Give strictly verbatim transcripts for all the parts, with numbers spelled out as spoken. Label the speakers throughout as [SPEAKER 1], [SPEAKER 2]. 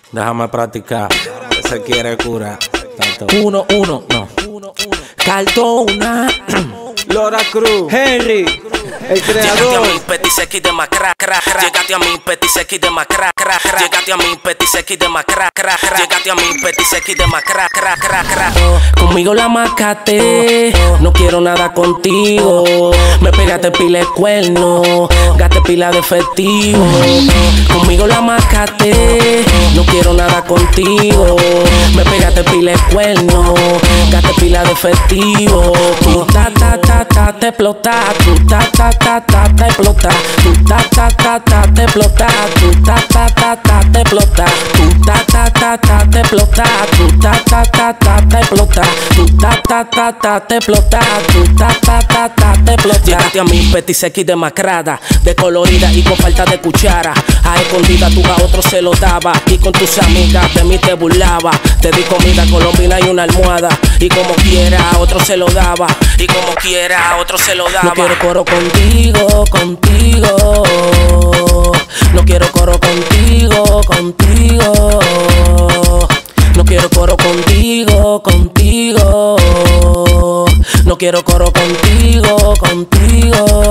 [SPEAKER 1] Déjame practicar. Se quiere curar.
[SPEAKER 2] Uno, uno, no. Cardona.
[SPEAKER 3] Lora Cruz.
[SPEAKER 4] Henry, el creador.
[SPEAKER 5] Llegate a mí, petit sequi de macra, cra, cra. Llegate a mí, petit sequi de macra, cra, cra. Llegate a mí, petit sequi de macra, cra, cra. Llegate a mí, petit sequi de macra, cra, cra, cra.
[SPEAKER 2] Conmigo la macate, no quiero nada contigo. Me pegaste pila de cuerno, gaste pila de efectivo. Conmigo la macate, no quiero nada contigo. Me pegaste pila de cuerno, gaste pila de efectivo. Tú ta ta ta ta te explota, tú ta ta ta ta te explota, tú ta ta ta ta te explota, tú ta ta ta ta te explota, tú ta ta ta ta te explota, tú ta ta ta ta te explota, tú ta ta ta ta te explota, tú ta ta ta ta te explota.
[SPEAKER 5] Llegate a mí, petit sequi demacrada, descolorida y con falta de cuchara. A escondida tú a otro se lo daba y con tus amigas de mí te burlaba. Te di comida colombina y una almohada y como quiera a otro se lo daba y como quiera a otro se lo daba.
[SPEAKER 2] No quiero coro contigo, contigo. No quiero coro contigo, contigo. No quiero coro contigo, contigo. No quiero coro contigo, contigo.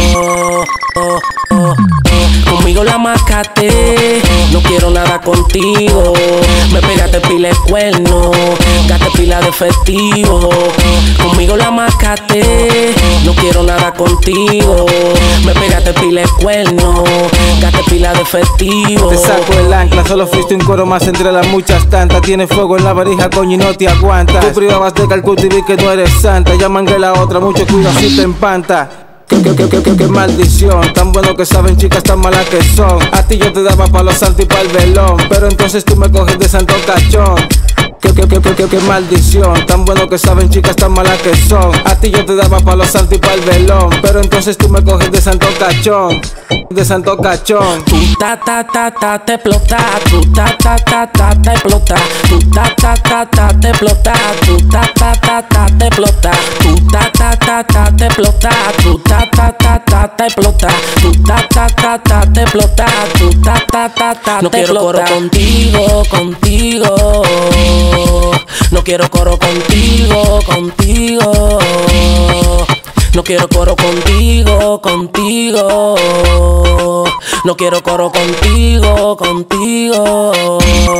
[SPEAKER 2] Conmigo la macate, no quiero nada contigo. Me pegaste pila de cuerno, gaste pila de efectivo. Conmigo la macate, no quiero nada contigo. Me pegaste pila de cuerno, gaste pila de efectivo.
[SPEAKER 3] Te saco el ancla, solo fuiste un coro más entre las muchas tantas. Tienes fuego en la varija, coño, y no te aguantas. Tú privabas de Calcuta y vi que no eres santa. Ya mangué la otra, mucho cuidado si te empanta. Qué, qué, qué, qué, qué, qué maldición, tan bueno que saben chicas tan malas que son. A ti yo te daba pa' los santos y pa' el velón, pero entonces tú me coges de santo cachón. Qué, qué, qué, qué, qué, qué maldición, tan bueno que saben chicas tan malas que son. A ti yo te daba pa' los santos y pa' el velón, pero entonces tú me coges de santo cachón. De santo cachón.
[SPEAKER 2] Tú ta ta ta ta te explota, tú ta ta ta ta te explota, tú ta ta ta ta te explota, tú ta ta ta ta te explota, tú ta ta ta ta te explota, tú ta ta ta ta te explota, tú ta ta ta ta te explota, tú ta ta ta ta. No quiero coro contigo, contigo. No quiero coro contigo, contigo. No quiero coro contigo, contigo. No quiero coro contigo, contigo.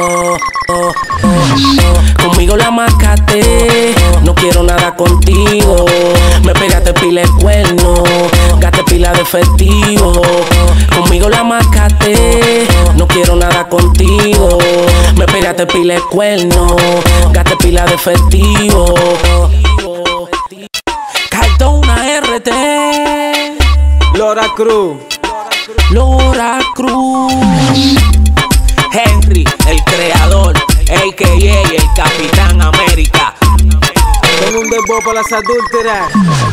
[SPEAKER 2] Conmigo la macate, no quiero nada contigo. Me pegaste pila de cuerno, gaste pila de efectivo. Conmigo la macate, no quiero nada contigo. Me pegaste pila de cuerno, gaste pila de efectivo. Cardona R T,
[SPEAKER 3] Lora Cruz.
[SPEAKER 2] Lora Cruz.
[SPEAKER 1] Henry, el creador, a k a el Capitán América.
[SPEAKER 3] Con un dembow para las adúlteras.